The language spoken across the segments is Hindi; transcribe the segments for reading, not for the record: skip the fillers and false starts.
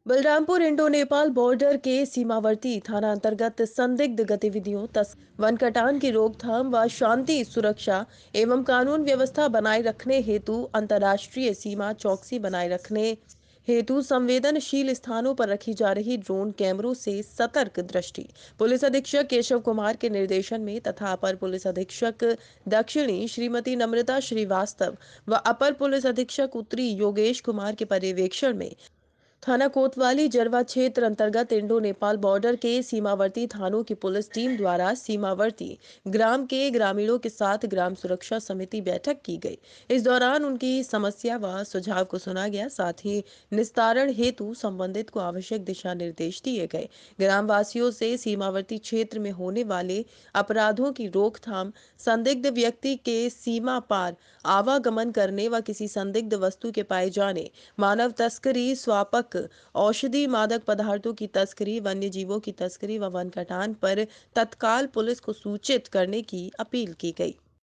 बलरामपुर इंडो नेपाल बॉर्डर के सीमावर्ती थाना अंतर्गत संदिग्ध गतिविधियों वन कटान की रोकथाम व शांति सुरक्षा एवं कानून व्यवस्था बनाए रखने हेतु अंतर्राष्ट्रीय सीमा चौकसी बनाए रखने हेतु संवेदनशील स्थानों पर रखी जा रही ड्रोन कैमरों से सतर्क दृष्टि पुलिस अधीक्षक केशव कुमार के निर्देशन में तथा अपर पुलिस अधीक्षक दक्षिणी श्रीमती नम्रता श्रीवास्तव व अपर पुलिस अधीक्षक उत्तरी योगेश कुमार के पर्यवेक्षण में थाना कोतवाली जरवा क्षेत्र अंतर्गत इंडो नेपाल बॉर्डर के सीमावर्ती थानों की पुलिस टीम द्वारा सीमावर्ती ग्राम के ग्रामीणों के साथ ग्राम सुरक्षा समिति बैठक की गई। इस दौरान उनकी समस्या व सुझाव को सुना गया, साथ ही निस्तारण हेतु संबंधित को आवश्यक दिशा निर्देश दिए गए। ग्रामवासियों से सीमावर्ती क्षेत्र में होने वाले अपराधों की रोकथाम, संदिग्ध व्यक्ति के सीमा पार आवागमन करने व किसी संदिग्ध वस्तु के पाए जाने, मानव तस्करी, स्वापक औषधि, मादक पदार्थों की तस्करी, वन्य जीवों की तस्करी व वन कटान पर तत्काल पुलिस को सूचित करने की अपील की गई।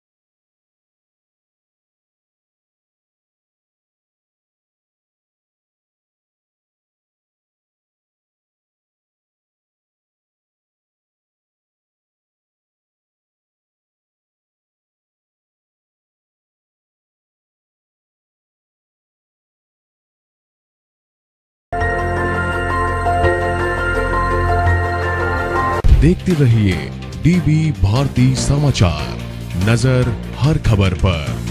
देखते रहिए डीबी भारती समाचार, नजर हर खबर पर।